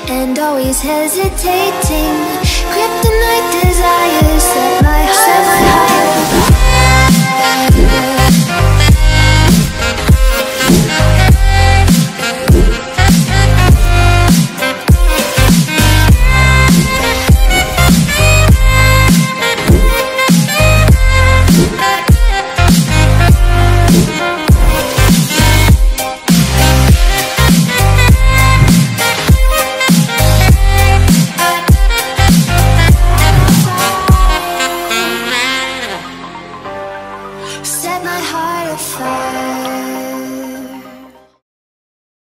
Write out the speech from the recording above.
and always hesitating. Kryptonite desires set my heart